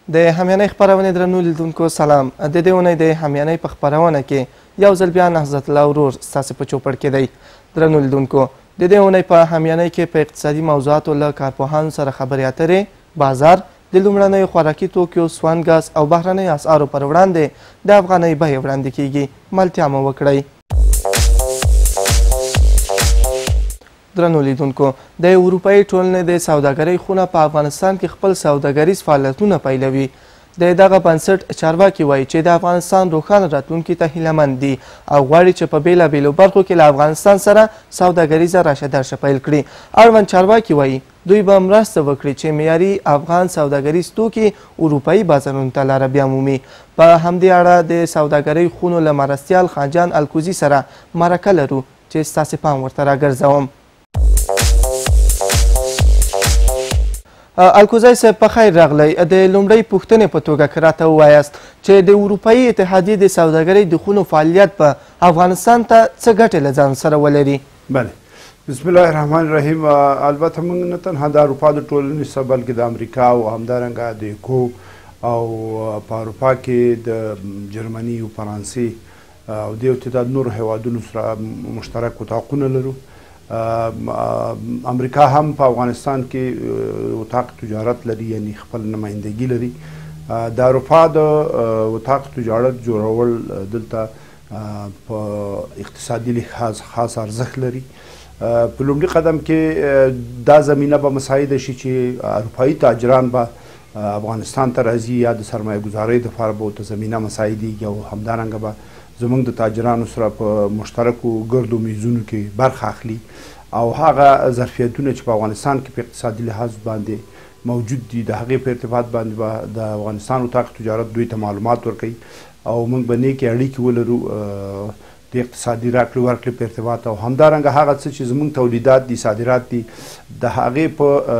د همیانۍ خپرونې درنو لیدونکو سلام. د دې اونۍ د همیانۍ په خپرونه کې یو ځل بیا نهضت الله ورور ستاسې په چوپړ کې دی. درنو لیدونکو، د دې اونۍ په همیانۍ کې په اقتصادي موضوعاتو له کارپوهانو سره خبرې اترې، بازار، د لومړنیو خوراکي توکیو، سون ګاز او بهرنیو اسعارو پر وړاندې د افغانۍ بیې وړاندې کیږي. ملتیا مو وکړئ. درنو لیدونکو، د اروپایي ټولنې د سوداګرۍ خونه په افغانستان کې خپل سوداګریز فعالیتونه پیلوي. د دغه بنسټ چارواکي وایي چې د افغانستان روښانه راتلونکي ته هیلهمند دي او غواړي چې په بیلابیلو برخو کې له افغانستان سره سوداګریزه راشه درشه پیل کړي. اړوند چارواکي وایي دوی به مرسته وکړي چې معیاري افغان سوداګریز توکي اروپایي بازارونو ته لاره بیامومي. په همدې اړه د سوداګرۍ خونو له مرستیال خانجان الکوزي سره مرکه لرو چې ستاسې پام ورته راګرځوم. الکوزی صاحب، په خیر راغلی. د لومړۍ پوښتنې په توګه که راته ووایاست چې د اروپایي اتحادیې د سوداګرۍ د خونو فعالیت به افغانستان ته څه ګټې له ځان سره ولري؟ بله، بسم الله الرحمن الرحیم. البته موږ نه تنها د اروپا د ټولنې څخه بلکې د امریکا او همدارنګه د ایکو او په اروپا کې د جرمني او فرانسې او د یو تعداد نورو هیوادونو سره مشترک اتاقونه لرو. امریکا هم په افغانستان کې اتاق تجارت لري، یعنی خپل نمایندګي لري. د اروپا د اتاق تجارت جوړول دلته په اقتصادي لحاظ خاص ارزښت لري. په لومړي قدم کې دا زمینه به مساعده شي چې اروپایي تاجران به افغانستان ته راځي یا د سرمایه ګذارۍ دپاره به ورته زمینه مساعدېږي او همدارنګه به زموږ د تاجرانو سره په مشترکو ګردو میزونو کې برخه اخلي او هغه ظرفیتونه چې په افغانستان کې په اقتصادي لحاظ باندې موجود دي د هغې په ارتباط باندې به د افغانستان اتاق تجارت دوی ته معلومات ورکوي او موږ به نیکې اړیکې ولرو د اقتصادي راکړې ورکړې په ارتباط او همدارنګه هغه څه چې زموږ تولیدات دي، صادرات دي، د هغې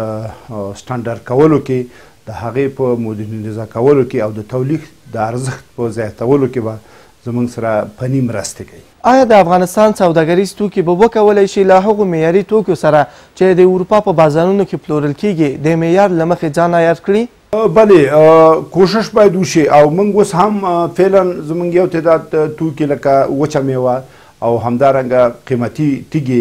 په سټانډرډ کولو کې، د هغې په مدرنیزه کولو کې او د تولید د ارزښت په زیاتولو کې به زموږ سره فني مرستې کوي. آیا د افغانستان سوداګریز توکي به وکولی شي له هغو معیاري توکیو سره چې د اروپا په بازارونو کې پلورل کیږي د معیار له مخې ځان عیار کړي؟ بلې، کوشش باید وشي او موږ اوس هم فعلا زموږ یو تعداد توکي لکه وچه میوه او همدارنګه قیمتي تیږې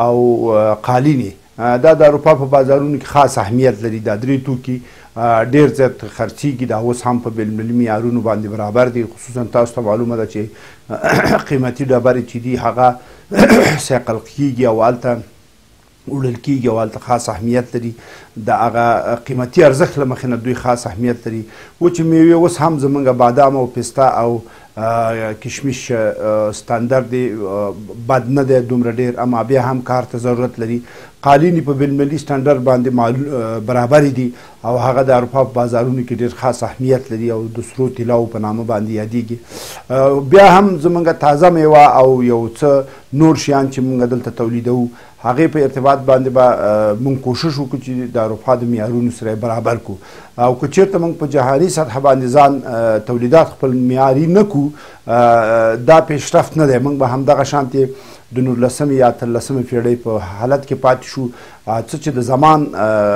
او قالینې دا د اروپا په بازارونو کې خاص اهمیت لري. دا درې توکي ډیر زیات خرڅیږي. دا اوس هم په بینالمللي معیارونو باندې برابر دي. خصوصا تاسو ته معلومه ده چې قیمتي ډبرې چې دي هغه صقل کیږي او هلته وړل کیږي او هلته خاص اهمیت لري. د هغه قیمتي ارزښت له مخې نه دوی خاص اهمیت لري. وچې میوې اوس هم زموږ بادام او پسته او کشمش ستاندرد دی، بد نه دی دومره ډیر، اما بیا هم کار ته ضرورت لري. قالینې په بینالمللي سټانډرډ باندې برابرې دي او هغه د اروپا په بازارونو کې ډیر خاص اهمیت لري او د سرو طلاو په نامه باندې یادېږي. بیا هم زموږ تازه میوه او یو څه نور شیان چې موږ دلته تولیدوو هغې په ارتباط باندې به موږ کوشش وکړو چې د اروپا د معیارونو سره برابر کړو او که چېرته موږ په جهاني سطحه باندې ځان تولیدات خپل معیاري نه کړو دا پیشرفت نه دی. موږ به همدغه شانتې د 19مې یا 13مې پیړۍ په حالت کې پاتې شو. څه چې د زمان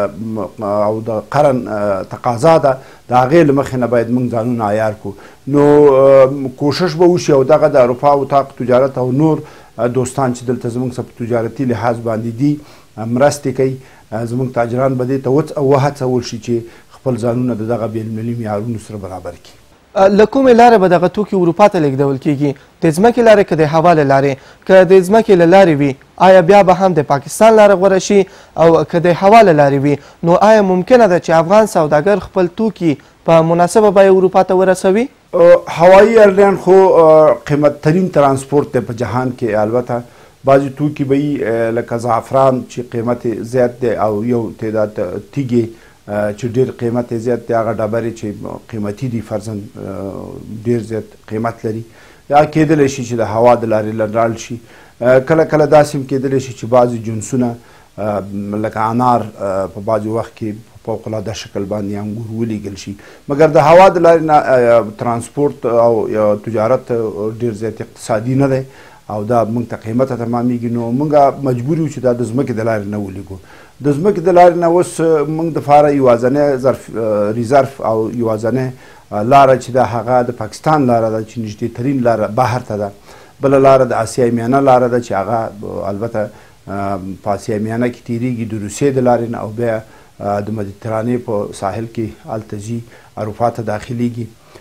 او د قرن تقاضا ده د هغې له مخې نه باید موږ ځانونه عیار کړو. نو کوشش به وشي او دغه د اروپا اتاق تجارت او نور دوستان چې دلته زموږ سره په تجارتي لحاظ باندې دي مرستې کوي. زموږ تاجران به دې ته وهڅول شي چې خپل ځانونه د دغه بینالمللي معیارونو سره برابر کړي. له کومې لارې به دغه توکي اروپا ته لیږدول کیږي؟ د ځمکې لارې که د هوا له لارې؟ که د ځمکې له لارې وي آیا بیا به هم د پاکستان لاره غوره شي او که د هوا له لارې وي نو آیا ممکنه ده چې افغان سوداګر خپل توکي په مناسبه بیه اروپا ته ورسوي؟ هوایي ایرلاین خو قیمت ترین ترانسپورت دی په جهان کې. البته بعضې توکي به وي لکه زعفران چې قیمت زیات دی او یو تعداد تیږې چې ډیر قیمت زیات دی، هغه ډبرې چې قیمتي دي فرضاً ډیر زیات قیمت لري، یا کېدلی شي چې د هوا د لارې لاړ شي. کله کله داسې هم کېدلی شي چې بعضې جنسونه لکه انار په بعضې وخت کې فوق العاده شکل باندې انګور ولیږل شي. مګر د هوا د لارې نه ترانسپورت او تجارت ډیر زیات اقتصادي نه دی او دا موږ ته قیمته تمامیږي. نو موږ مجبور یو چې دا د ځمکې د لارې نه ولیږو. د ځمکې د لارې نه اوس موږ دپاره یوازینی ریزرف او یوازینی لاره چې ده هغه د پاکستان لاره ده چې نږدې ترین لاره بحر ته ده. بله لاره د اسیا میانه لاره ده چې هغه البته په اسیا میانه کې تیریږي د روسیې د لارې نه او بیا د مدیترانې په ساحل کې هلته ځي اروپا ته داخلیږي.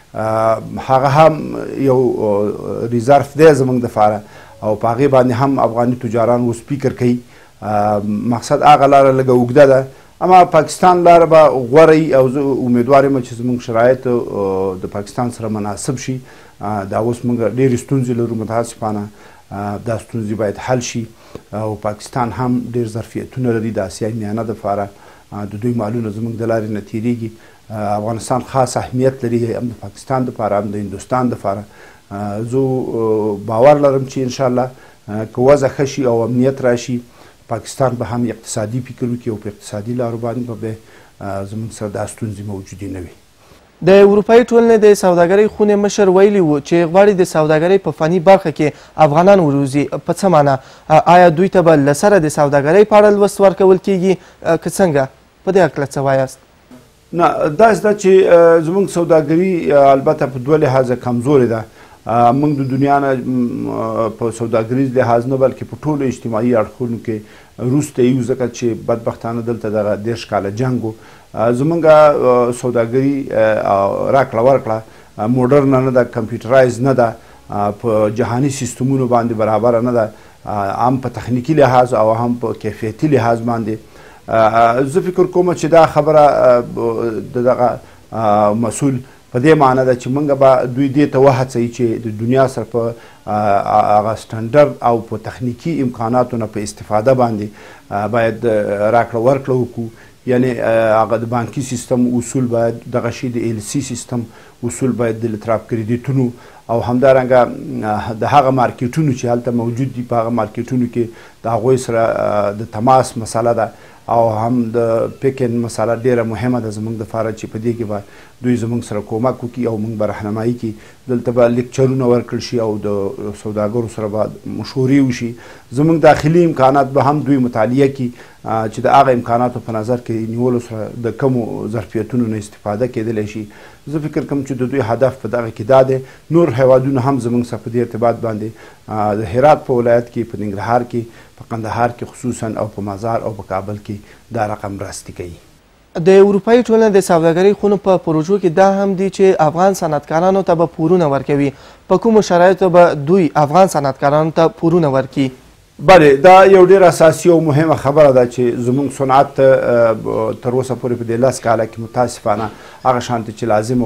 هغه هم یو ریزرف دی زموږ دپاره او په هغې باندې هم افغاني تجاران اوس فکر کوي. مقصد هغه لاره لږه اوږده ده اما پاکستان لاره به غوره وي او زه امیدوار یم چې زموږ شرایط د پاکستان سره مناسب شي. دا اوس موږ ډېرې ستونزې لرو متاسفانه دا ستونزې باید حل شي او پاکستان هم ډېر ظرفیتونه لري د اسیا میانه دپاره د دوی مالونه زموږ د لارې نه تیریږي. افغانستان خاص اهمیت لري هم د پاکستان دپاره هم د هندوستان دپاره. زه باور لرم چې انشاءالله که وضع ښه شي او امنیت راشي پاکستان به هم اقتصادي فکر وکړي او په اقتصادي لارو باندې به زموږ سره دا ستونزې موجودې نه وي. د اروپایي ټولنې د سوداګرۍ خونې مشر ویلي و چې غواړي د سوداګرۍ په فني برخه کې افغانان وروزي. په څه معنی؟ آیا دوی ته به له سره د سوداګرۍ په اړه لوست ورکول کیږي که څنګه؟ په دې هکله څه وایاست؟ نه داسې ده چې زموږ سوداګري البته په دوه لحاظه کمزورې ده. موږ د دنیا نه په سوداګریز لحاظ نه بلکې په ټولو اجتماعي اړخونو کې وروسته یو ځکه چې بدبختانه دلته دغه 10 کاله جنګ و. زموږ سوداګري راکړه ورکړه موډرنه نه ده، کمپیوټرایز نه ده، په جهاني سیستمونو باندې برابره نه ده، هم په تخنیکي لحاظ او هم په کیفیتي لحاظ باندې. زه فکر کوم چې دا خبره د دغه مسؤل په دې معنی ده چې موږ به دوی دې ته وهڅوي چې د دنیا سره په هغه سټنډرډ او په تخنیکي امکاناتو نه په استفاده باندې باید راکړه ورکړه وکړو. یعنی هغه د بانکي سیستم اصول باید دغه شي د ایل سی سیستم اصول باید د لتراف کریډیټونو او همدارنګه د هغه مارکیټونو چې هلته موجود دي په هغه مارکیټونو کې د هغوی سره د تماس مسله ده او هم د پیکن مسله ډیره مهمه ده زموږ دپاره چې په دې کې به دوی زموږ سره کومک وکړي او موږ به رهنمایي کړي. دلته به لیکچرونه ورکړل شي او د سوداګرو سره به مشورې وشي. زموږ داخلي امکانات به هم دوی مطالعه کړي چې د هغه امکاناتو په نظر کې نیولو سره د کمو ظرفیتونو نه استفاده کېدلی شي. زه فکر کوم چې د دوی هدف په دغه کې دا دی. نور هیوادونه هم زموږ سره په دې ارتباط باندې د هرات په ولایت کې، په ننګرهار کې، په قندهار کې خصوصا او په مزار او په کابل کې دا رقم مرستې کوي. د اروپایي ټولنې د سوداګرۍ خونو په پروژو کې دا هم دي چې افغان صنعتکارانو ته به پورونه ورکوي. په کومو شرایطو به دوی افغان صنعتکارانو ته پورونه ورکړي؟ بله دا یو ډېر اساسي او مهمه خبره ده چې زموږ صنعت تر اوسه پورې په دې 10 کاله کې متاسفانه هغه شانتې چې لازم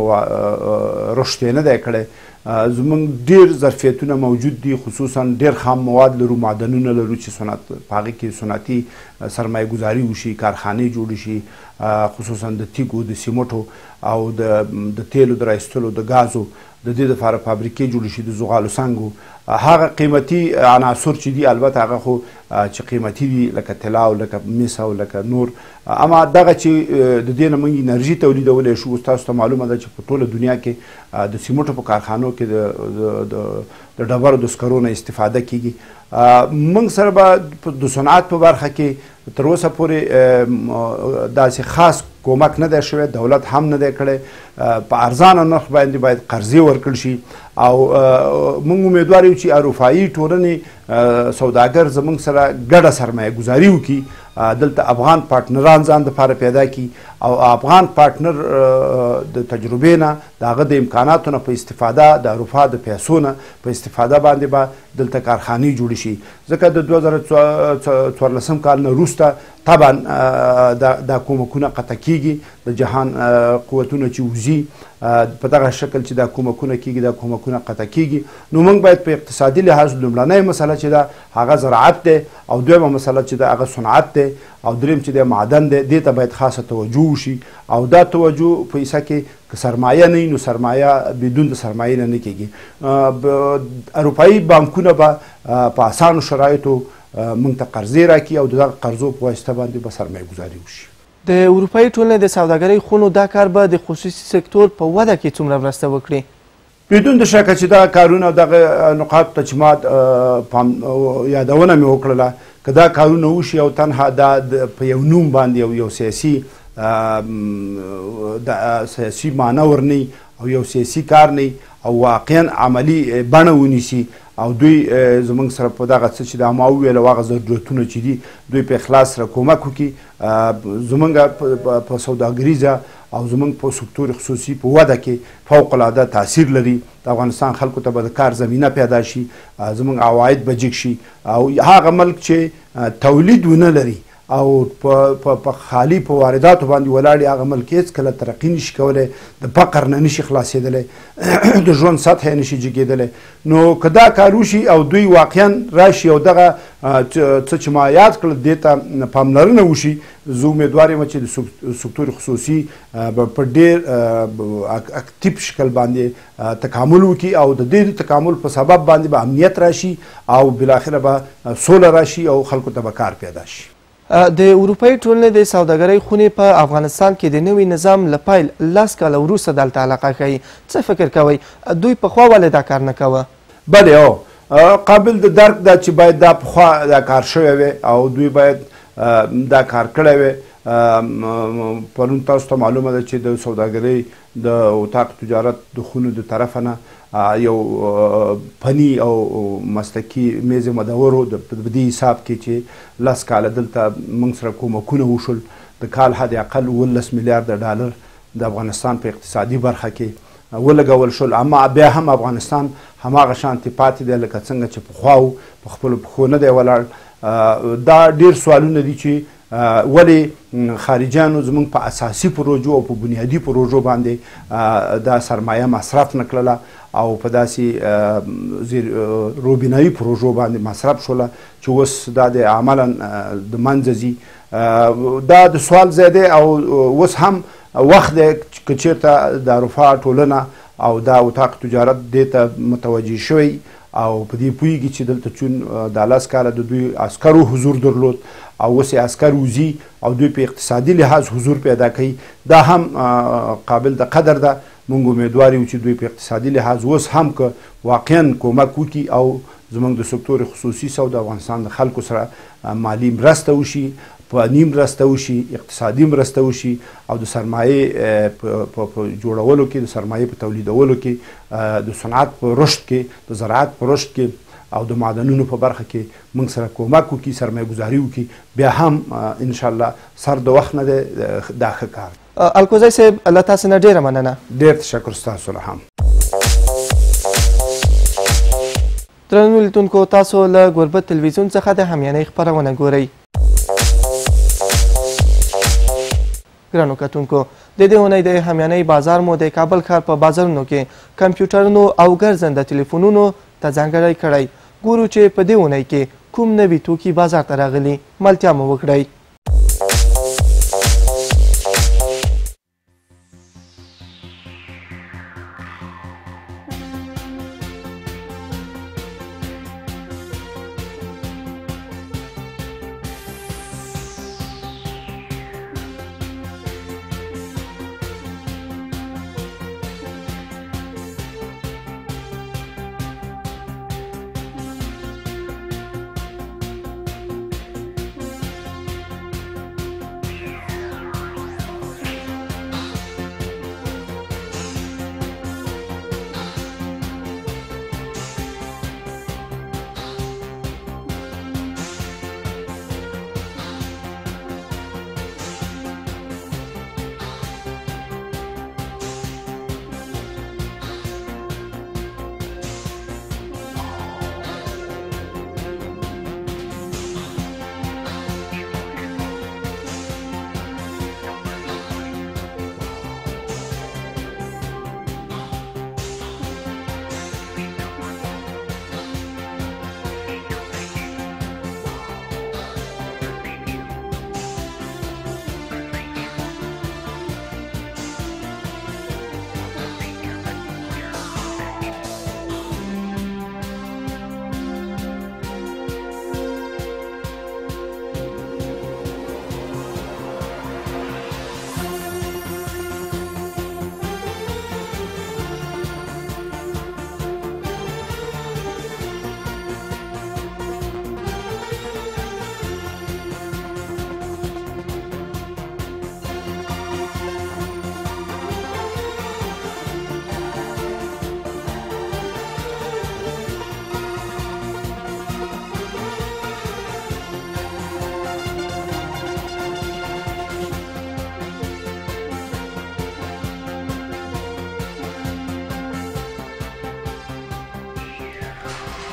رشد یې نه دی کړی. زموږ ډېر ظرفیتونه موجود دي، خصوصا ډېر خام مواد لرو، معدنونه لرو چې صنعت په هغې کې صنعتي سرمایه ګذاري وشي، کارخانې جوړې شي، خصوصا د تیږو، د سیمټو او د تیلو د رایستلو، د ګازو د دې دپاره فابریکې جوړې شي، د زغالو سنګو. هغه قیمتي عناصر چې دي البته هغه خو چې قیمتي دي لکه طلا او لکه مس او لکه نور، اما دغه چې د دې نه موږ انرژي تولیدولی شو. تاسو ته معلومه ده چې په ټوله دنیا کې د سیمټو په کارخانو کې د ډبرو د سکرو نه استفاده کیږي. موږ سره به د صنعت په برخه کې تر اوسه پورې داسې خاص کومک نه دی شوی، دولت هم نه دی کړی. په ارزانه نرخ باندې باید قرضې ورکړل شي او موږ امیدوار یو چې اروپایي ټولنې سوداګر زموږ سره ګډه سرمایه ګذاري وکړي، دلته افغان پارټنران ځان دپاره پیدا کړي او افغان پارټنر د تجربې نه، د هغه د امکاناتو نه په استفاده، د اروپا د پیسو نه په استفاده باندې به دلته کارخانې جوړې شي. ځکه د 2014 کال نه وروسته طبعا دا کومکونه قطع کیږي، د جهان قوتونه چې وځي په دغه شکل چې دا کومکونه کیږي، دا کومکونه قطع کیږي. نو موږ باید په اقتصادي لحاظ لومړنۍ مسله چې ده هغه زراعت دی او دویمه مسله چې ده هغه صنعت دی او دریم چې ده معدن دی. دې ته باید خاصه توجه وشي او دا توجه پیسه کې که سرمایه نه وي نو سرمایه بدون د سرمایې نه کیږي. اروپایي بانکونه به په اسانو شرایطو موږ ته قرضې راکړي او دغه قرضو په واسطه باندې به سرمایه ګذاري وشي. د اروپایي ټولنې د سوداګرۍ خونو دا کار به د خصوصي سکتور په وده کې څومره مرسته وکړي؟ بدون د شکه چې دا کارونه دغه نقاط ته چې ما یادونه مې وکړله که دا کارونه وشي او تنها دا په یو نوم باندې یو سیاسي معنی ورنی او یو سیاسي کار نه او واقعا عملی بڼه ونیسي او دوی زمونږ سره په دغه څه چې دا ما وویل هغه ضرورتونه چې دي دوی په اخلاص سره کومک وکړي زمونږ په سوداګریزه او زمونږ په سکتور خصوصي په وده کې فوق العاده تاثیر لري د افغانستان خلکو ته به د کار زمینه پیدا شي زمونږ عواید به جګ شي او هغه ملک چې تولید ونه لري او په خالی په وارداتو باندې ولاړ هغه ملک هېڅکله ترقي نشي کولی د فقر نه نشي خلاصېدلی د ژوند سطح یې نشي جګېدلی نو که دا کار وشي او دوی واقعا راشي او دغه څه چې ما یاد کړل دې ته پاملرنه وشي زه امیدوار یم چې د سکتور خصوصي په ډېر اکټیو شکل باندې تکامل وکړي او د دې تکامل په سبب باندې به امنیت راشي او بالاخره به سوله راشي او خلکو ته به کار پیدا شي. د اروپایي ټولنې د سوداګرۍ خونې په افغانستان کې د نوي نظام له پیل 10 کاله وروسته دلته علاقه ښیي. څه فکر کوئ دوی پخوا ولې دا کار نه کوه؟ بلې او قابل د درک ده چې باید دا پخوا دا کار شوی وی او دوی باید دا کار کړی وی. پرون تاسو ته معلومه ده چې د سوداګرۍ د اتاق تجارت د خونو د طرفه نه یو فني او مسلکي میز مدورو د دې حساب کې چې 10 کاله دلته موږ سره کومکونه وشول د کال حد اقل 18 میلیارده ډالر د افغانستان په اقتصادي برخه کې ولګول شول اما بیا هم افغانستان هماغه شانتې پاتې دی لکه څنګه چې پخوا و په خپلو پښو نه دی ولاړ. دا ډېر سوالونه دي چې ولې خارجیانو زموږ په اساسي پروژو او په بنیادي پروژو باندې دا سرمایه مصرف نه کړله او په داسې روبینایي پروژو باندې مصرف شوله چې اوس دا د عملا د منځه ځي. دا د سوال ځای دی او اوس هم وخت دی که چېرته د اروپا ټولنه او دا اتاق تجارت دې ته متوجه شوی او په دې پوهېږي چې دلته چون دا 10 کاله د دوی عسکرو حضور درلود او اوس یې عسکر وځي او دوی په اقتصادي لحاظ حضور پیدا کوي دا هم قابل د قدر ده. موږ امیدوار یو چې دوی په اقتصادي لحاظ اوس هم که واقعا کومک وکړي او زموږ د سکتور خصوصي سو د افغانستان د خلکو سره مالي مرسته وشي فني مرسته وشي اقتصادي مرسته وشي او د سرمایې په جوړولو کې د سرمایې په تولیدولو کې د صنعت په رشد کې د زراعت په رشد کې او د معدنونو په برخه کې موږ سره کومک وکړي سرمایه ګزاري وکړي بیا هم انشاءالله سر د وخت نه دی دا ښه کار. الکوزی صاحب له تاسو نه ډېره مننه. ډېر تشکر ستاسو له هم. درنو لیدونکو تاسو له ګوربت تلویزیون څخه د همیانۍ خپرونه ګورئ. ګرانو کتونکو د دې اونۍ د همیانۍ بازار مو د کابل ښار په بازارونو کې کمپیوټرونو او ګرځنده تلیفونونو ته ځانګړی کړی. ګورو چې په دې اونۍ کې کوم نوي توکي بازار ته راغلي. ملتیا مو وکړئ.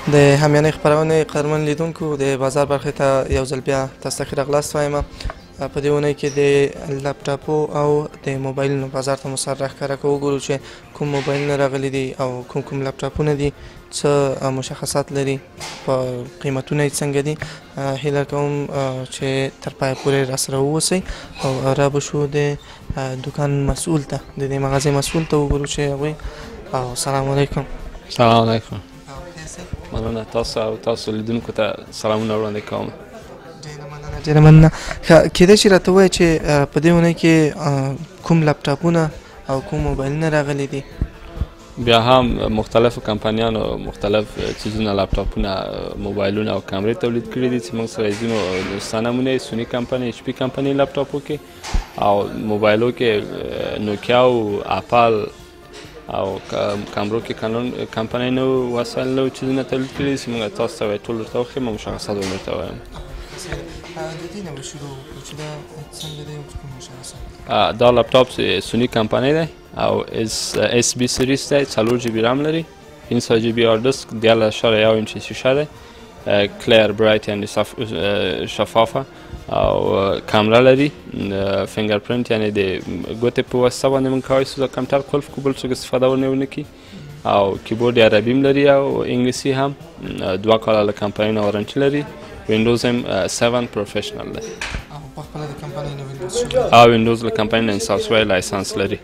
د همیانۍ خپرونې قدرمن لیدونکو د بازار برخې ته یو ځل بیا تاسو ته ښه راغلاست وایم. په دې اونۍ کې د لپټاپو او د موبایلونو بازار ته مو سر راښکاره کوو، وګورو چې کوم موبایلونه راغلي دي او کوم لپټاپونه دي، څه مشخصات لري، په قیمتونه یې څنګه دي. هیله کوم چې تر پایه پورې راسره واوسئ او را به شو د دوکان مسؤل ته، د دې مغازې مسؤل ته وګورو چې هغوی. او سلام علیکم. سلام علیکم. مننه. تاسو لیدونکو ته سلامونه وړاندې کوم. ډېره مننه. کېدای شي راته ووایې چې په دې اونۍ کې کوم لپټاپونه او کوم موبایلونه راغلي دي؟ بیا هم مختلفو کمپنیانو مختلف چیزونه، لپټاپونه، موبایلونه او کامرې تولید کړي دي چې موږ سره ځینو دوستانه نمونې سوني کمپنۍ، HP کمپنۍ لپټاپو کې او موبایلو کې نوکیا او اپل او کامرو کې کانون کمپنۍ نو وسایل نو چیزونه تولید کړي دي چې موږ تاسو ته ټول ورته وښیم، مشخصات ورته وایم. د دې نه به شروع وکړو چې دا څنګه دی او کوم مشخصات؟ دا لپټاپ سوني کمپنۍ دی او SB سریز دی، 4 GB رام لري، 500 GB هارد ډیسک، 13.1 انچ شیشه دی، کلیر برایت یعنی شفافه او کامره لري، فینګر پرنټ یعنی د ګوتې په واسطه باندې موږ کولی شو د کمپیوټر قلف کو بل څوک استفاده ورنه ونه کړي. او کیبورډ عربي هم لري او انګلیسي هم، 2 کاله له کمپنۍ نه وارنټي لري، وینډوز هم 7 پروفیشنل دی او خپله د کمپنۍ نه وینډوز شوی او وینډوز له کمپنۍ نه انسټال شوی لایسنس لري.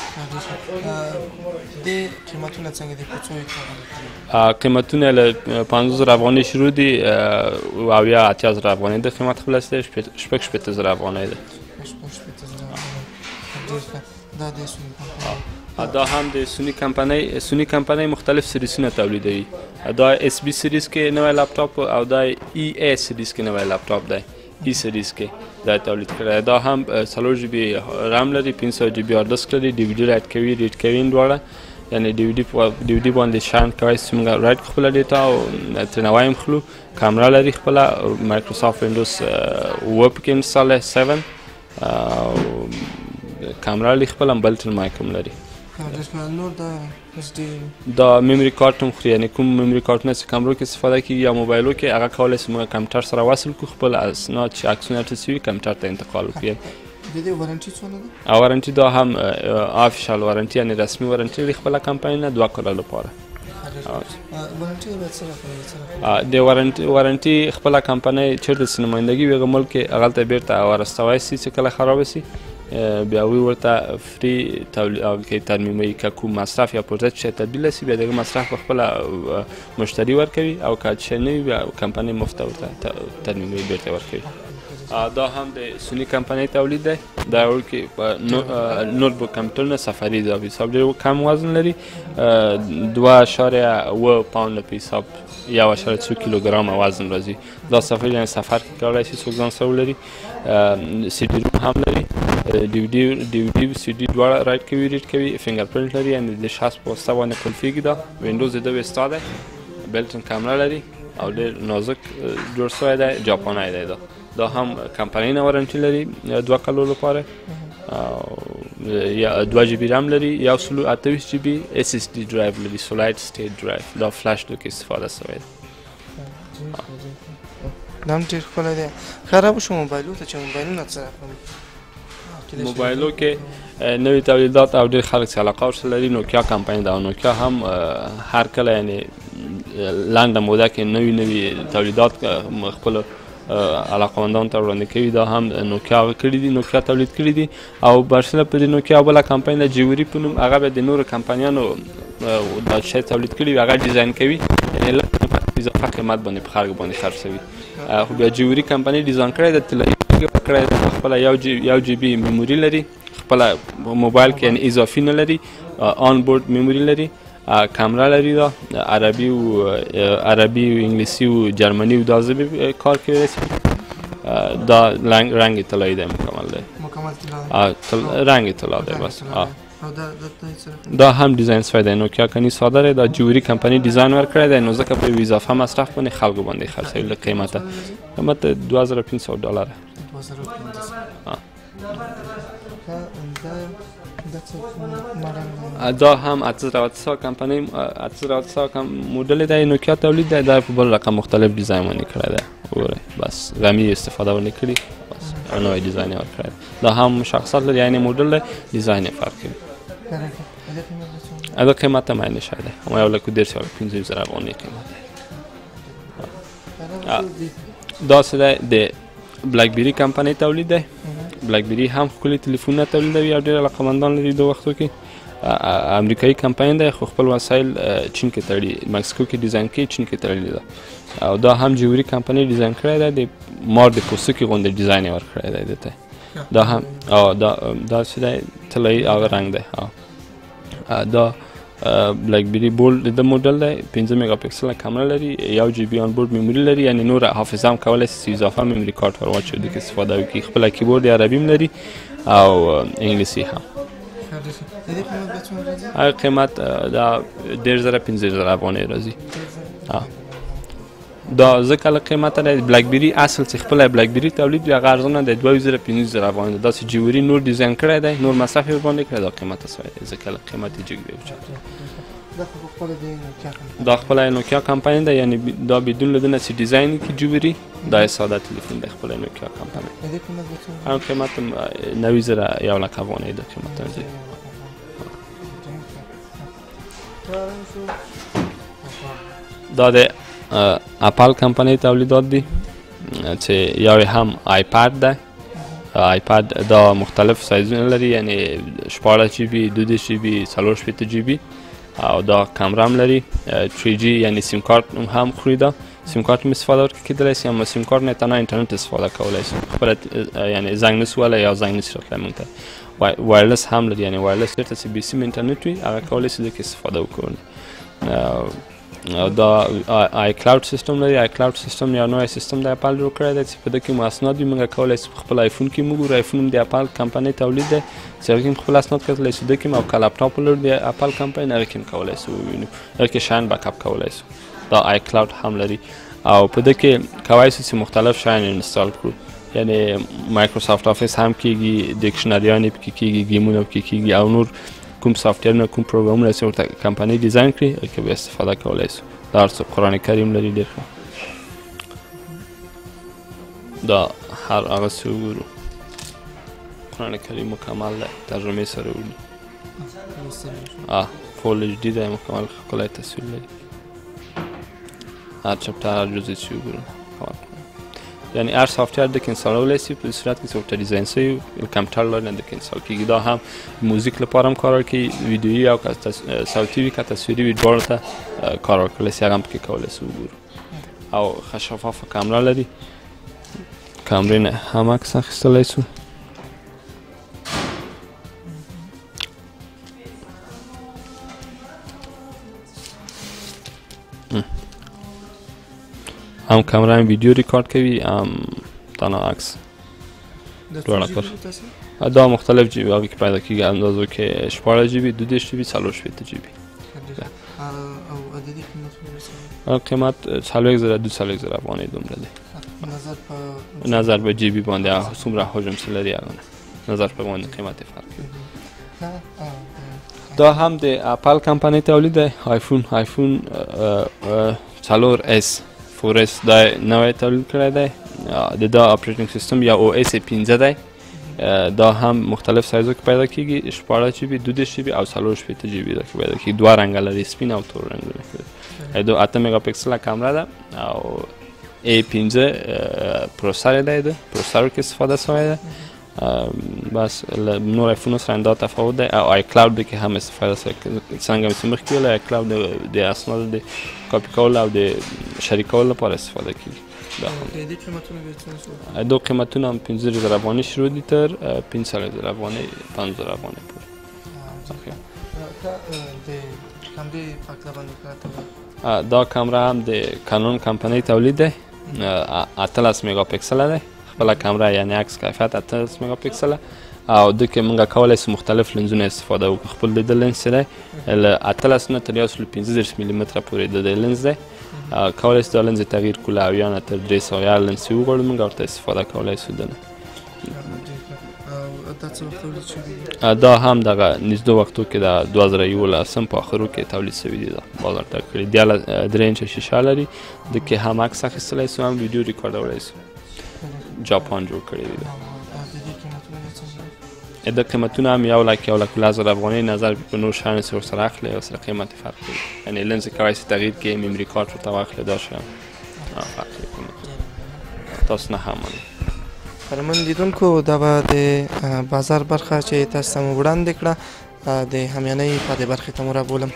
د قیمتونه څنګه دي؟ په څو کې قیمتونه له 50,000 افغانۍ شروع دي او یا 80,000 افغانۍ د قیمت خلاص دی، 60,000 افغانۍ ده. دا هم د سوني کمپنۍ مختلف سریزونه تولیدوي. دا SB سریز کې نوی لپټاپ او دا EA سریز کې نوی لپټاپ دی، ای سریز کې دا تولید کړی. دا هم 4 GB رام لري، 500 GB هارد ډیسک لري، DVD رایټ کوي، ریډ کوي دواړه، یعنی DVD باندې شان کوي چې موږ رایټ خپله ډیټا او ترې نه وایم خلو. کامره لري خپله، مایکروسافټ وینډوز 7 پکې انسټال دی، 7 کامره لري خپله، بلټن مایک هم لري. نور دا میموري کارت هم خوري، یعنی کوم میموري کارتونه چې کامرو کې استفاده کیږي یا موبایلو کې، هغه کولی شي موږ کمپیوټر سره وصل کړو، خپل اسناد چې عکسونه اخیستي وي کمپیوټر ته انتقال کړو. د دې وارنټي څونه ده؟ وارنټي دا هم آفیشال وارنټي یعنی رسمي وارنټي لري خپله کمپنۍ نه، 2 کاله لپاره. د وارنټي خپله کمپنۍ چېرته چې نمایندګي وي هغه ملک کې هغلته بیرته ورستوی شي چې کله خرابه شي، بیا وی ورته فری کې ترمیموي، که کوم مصرف یا پرزه چې تبدیل شي بیا دغه مصرف په خپله مشتری ورکوي او که چې نه وي بیا کمپنۍ مفته ورته ترمیموي بیرته ورکوي. دا هم د سوني کمپنۍ تولید دی. دا ډول کې نوټ بک کمپیوټرونه سفري دي، په حساب ډېر کم وزن لري، 2.7 پاونډه په حساب 1.2 کیلوګرام وزن راځي. دا سفري یعنې سفر کې کولی شي څوک ځان سره ولري. CD روم هم لري، DVD CD دواړه رایټ کوي، ریډ کوي، فینګر پرنټ لري یعنې د شخص په واسطه باندې قلفېږي. دا وینډوز د وستا دی، بلټن کامره لري او ډېر نازک جوړ شوی دی، جاپانی دی. دا هم کمپنۍ نه وارنټي لري 2 کالو لپاره، 2 GB رام لري، 128 GB SSD ډرایو لري، سولایډ سټیټ ډرایو. دا فلاش ډو کې استفاده شوی دی. دا هم ډېر ښکلی دی. خراب شو موبایلو ته چې موبایلونه څه موبایلو کې نوي تولیدات او ډېر خلک چې علاقه ورسره لري. نوکیا کمپنۍ ده او نوکیا هم هر کله یعنې لنډه موده کې نوي تولیدات خپلو علاقمندانو ته وړاندې کوي. دا هم نوکیا هغه کړي دي، نوکیا تولید کړي دي او برسله په دې نوکیا بله کمپنۍ ده جیوري په نوم، هغه بیا د نورو کمپنیانو دا شی تولید کړي وي هغه ډیزاین کوي، یعنې لږ قیمت اضافه قیمت باندې په خلکو باندې خرڅوي. خو بیا جیوري کمپنۍ ډیزاین کړی ده، طلایي کړی ده، خپله 1 GB میموري لري، خپله موبایل کې یعنې اضافي نه لري، آن بورډ میموري لري، کامره لري، دا عربي و انګلیسي و جرمني و دا ژبې کار کوي. دا رنګ طلایي دی، مکمل دی، رنګ طلا دی بس. دا هم ډیزاین شوی دی، نوکیا کني ساده دی، دا جیوري کمپنۍ ډیزاین ورکړی دی، نو ځکه په اضافه مصرف باندې خلکو باندې خرڅوي له قیمته. قیمت $2,500. دا هم 800 کمپنی 800 مدل دی نوکیا تولید دی دا په بل رقم مختلف ډیزاین باندې کړی دی وګورئ بس غمی استفاده ونه کړی بس نوې ډیزاین ور کړی دا هم شخصیت لري یعنی مدل دی ډیزاین فرق کوي دا قیمت هم عین شده ما یو لکه 15 افغانۍ قیمت دا څه دی د بلک بیری کمپنی تولید دی بلک بیری هم ښکلي تلیفونونه تولیدوي او ډېر علاقمندان لري د وختو کې امریکایي کمپنی دی خو خپل وسایل چین کې تړي مکسیکو کې ډیزاین کوي چین کې تړلي ده او دا هم جوړي کمپنی ډیزاین کړی دی د مار د پوستکي غوندې ډیزاین یې ورکړی دی دته دا هم دا څه دی طلایي هغه رنګ دی دا بلک بیری بولډ د موډل دی 15 میگا پکسل کامera لري 1 جی بی آن بورډ میموري لري یعنی نور حافظه هم کولی شي اضافه میموري کارت ور واچوي د استفاده وکړي خپل کیبورډ عربي هم لري او انګلیسي هم قیمت دا 15,000 افغانۍ راځي دا ځکه له قیمته د بلک بیری اصل چې خپل بلک بیری تولید یا ارزانه د 2,15,000 افغانۍ دا چې جوړي نور ډیزاین کړی دی نور مصرف یې باندې کړی دا قیمت سوی ځکه له قیمت یې جګ دی دا خپل نوکیا کمپنی ده یعنی دا بدون لدنه چې ډیزاین کی جوړي دا ساده تلیفون دی خپل نوکیا کمپنی هم قیمت 90,000 یو لک افغانۍ د قیمت دی دا د اپل کمپنی تولیدات دي چې یو هم آیپاد ده آیپاد دا مختلف سایزونه لري یعنی 14 جی بی 2 جی بی 4 جی بی او دا کامرا هم لري 3G یعنی سیم کارت هم خوري دا سیم کارت هم استفاده ورکړئ سیم سیم کارت نه تنها اینترنت استفاده کولای شي خپل یعنی زنګ نسواله یا زنګ نشرت لمن ته وایرلس هم لري یعنی وایرلس ته چې بي سیم اینترنت وي هغه کولای شي د استفاده وکړي دا آی کلاود سیستم لري آی کلاود سیستم یا نوې سیستم د اپل جوړ کړی دی چې په دې کې مو اسناد وي موږ کولی شو خپل آیفون کې موږ آیفون هم د اپل کمپنۍ تولید دی چې هغه کې خپل اسناد کتلی شو د کې او که لاپټاپ ولرو د اپل کمپنۍ هغه کې هم کولی شو ووینو هغه کې شیان بیک اپ کولی شو دا آی کلاود هم لري او په دې کې کولی شو چې مختلف شیان انسټال کړو یعنی مایکروسافت افیس هم کېږي ډکشنریانې پکې کېږي ګیمونه پکې کېږي او نور کوم سافټویرونه کوم پروګرامونه چې ورته کمپنۍ ډیزاین کړي هغه کې به استفاده کولی شو دا هر څه قرآن کریم لري ډېر ښه دا هر هغه څه وګورو قرآن کریم مکمل دی ترجمې سره وړي فول ایچ ډي دی مکمل ښکلی تصویر لري هر چپټر هر جزء چې وګورو یعنی هر سافټویر د کې انسټالولی شي په صورت کې چې ورته ډیزاین شوي کمپیوټر لري نه د کې انسټال کېږي دا هم موزیک لپاره هم کار کوي ویډیویي او که صوتي وي که تصویري وي دواړو ته کار ورکولی شي هغه هم پکې کولی شي وګورو او ښه شفافه کامرا لري کامرې نه هم عکس اخیستلی شو هم کامرا هم ویډیو ریکارډ کوي هم تنها عکس دواړه کار دا مختلف جی بی هغه کې پیدا کېږي اندازو کې 14 جی بی 2 جی بی 4 جی بی قیمت 4,000 افغانۍ دومره دی نظر به جی بی باندې څومره حجم څه لري هغه نظر په باندې قیمت فرق کوي دا هم د اپل کمپنۍ تولید دی آیفون 4S 4S دا نوی تولید کړی دی دا اپریټینګ سیستم یا OS 15 دی دا هم مختلف سایزو کې پیدا کېږي 14 جی بی 2 جی بی او 4 جی بی دا کې پیدا کېږي دوه رنګه لري سپین او تور رنګ لري دا 8 میگا پکسل کامرا ده او A15 پروسسور دی پروسسور کې استفاده شوی ده بس نور آیفونو سره دا تفاوت دی او آی کلاود کې هم استفاده شوی څنګه چې مخکې ویل آی کلاود د اسنادو د کاپي کول او د شریکولو لپاره استفاده کېږي دا قیمتونه هم 15,000 افغانۍ شروع دي تر 15,000 افغانۍ 5,000 افغانۍ پورې دا کامرا هم د کانون کمپنۍ تولید دی 18 میگا پکسل دی خپل کامرا یعنی عکس کیفیت 18 میگا پکسل او د کې موږ کولی شو مختلف لنزونه استفاده وکړو خپل د لنز دی له 18 نه تر 1.35 میلی متره پورې د لنز دی کولی شو دا لنز تغییر کړو او یا نه تر 300 یا لنز چې وغواړو موږ ورته استفاده کولی شو دنه دا څه وخت تولید شوي؟ دا هم دغه نږدې وختو کې د 2011 په آخرو کې تولید شوي دي. دا بازار ته کړي 3 انچه شیشه لري، د کې هم عکس اخیستلی سو، هم ویډیو ریکارډولی سو. جاپان جوړ کړی دی. د قیمتونه هم 1,10,000 افغانۍ نظر په نور شیانو چې ورسره اخلي او سره قیمت فرق کوي. یعنې لنز کولی شي تغییر کړي، میمري کارت ورته واخلي، دا شیان فرق کوي قیمتونه. تاسو نه هم منئ. قدرمن لیدونکو دا به د بازار برخه چې تاسو ته مو وړاندې کړه، د همیانۍ په دې برخې ته مو رابولم.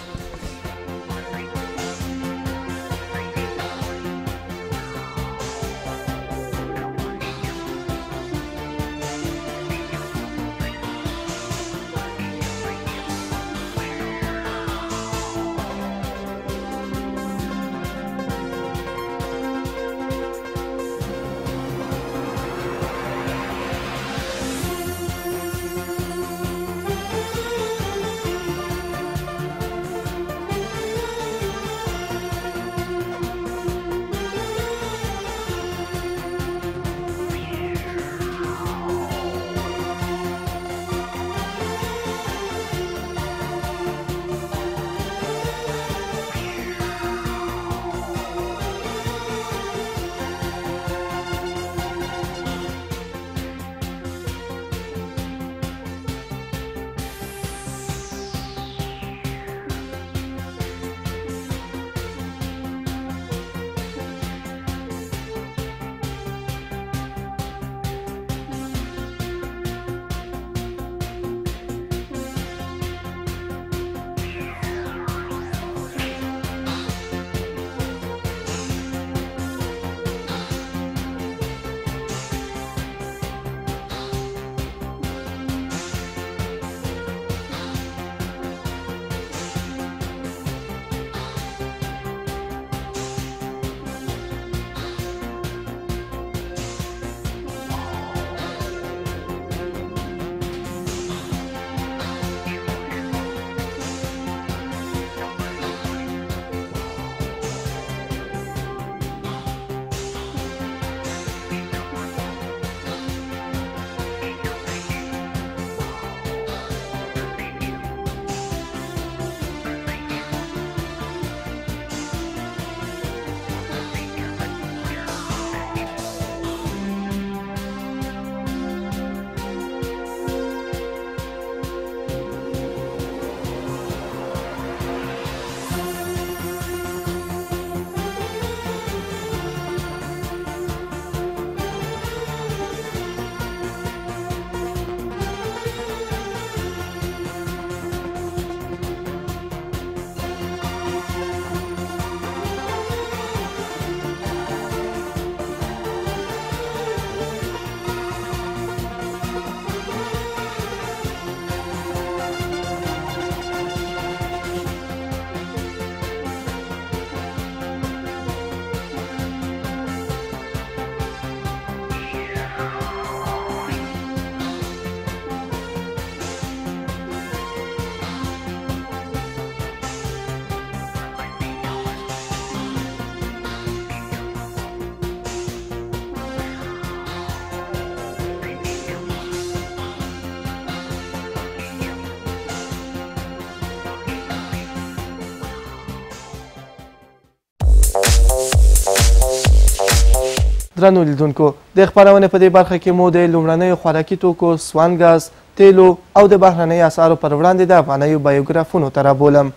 درنو لیدونکو د خبرونه په دې برخه کې مو د لومړنیو خوراکي توکو، سوان ګاز، تیلو او د بهرنۍ اسعارو پر وړاندې د افغانیو بایوګرافونو ته رابولم.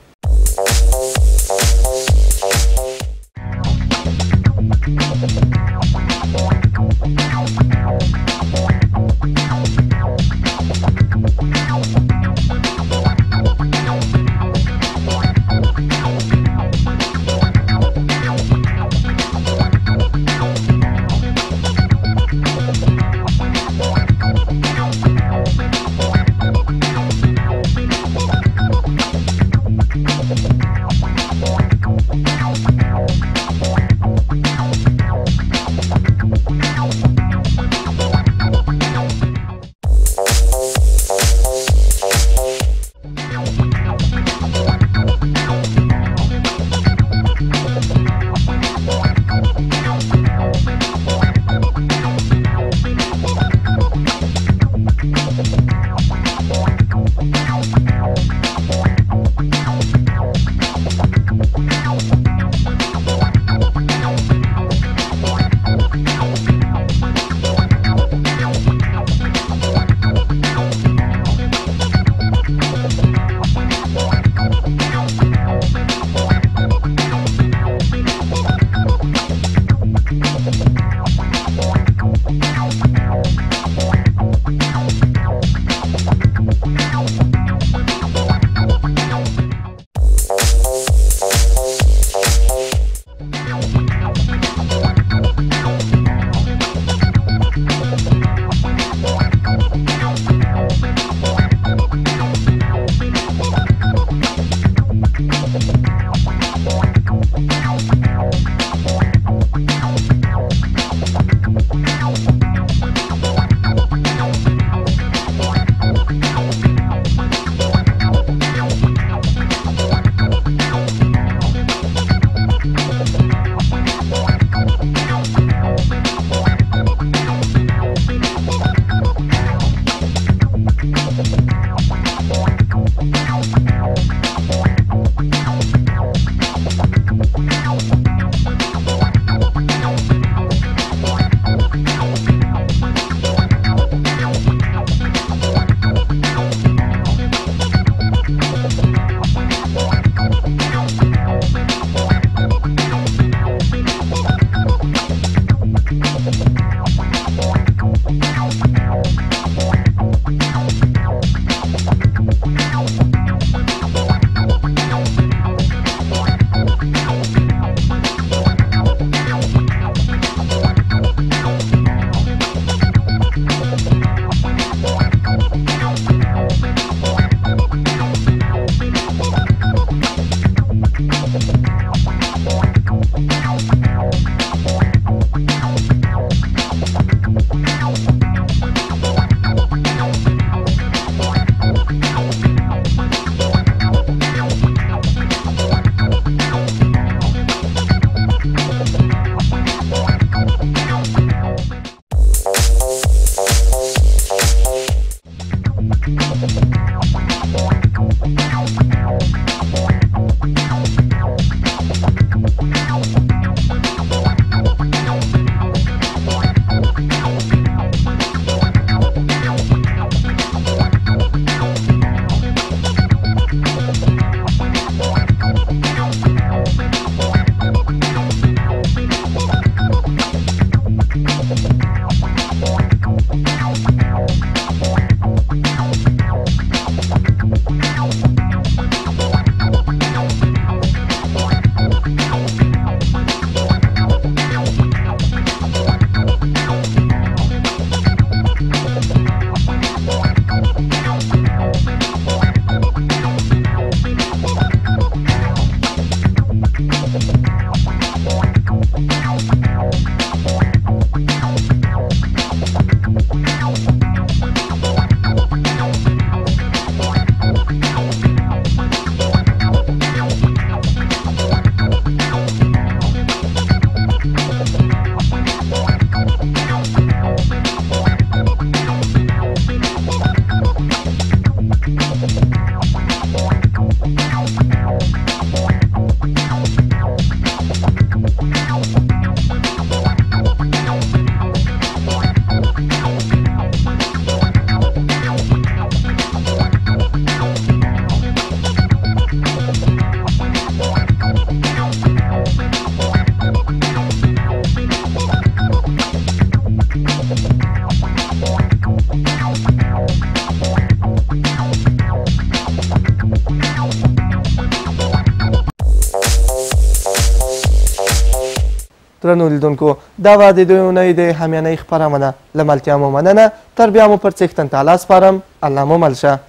درنو لیدونکو دا وه د دوی اونۍ د همیانۍ خپرونه له ملتیا مو مننه تر بیا مو پر څښتن تعالی سپارم الله مو مل شه.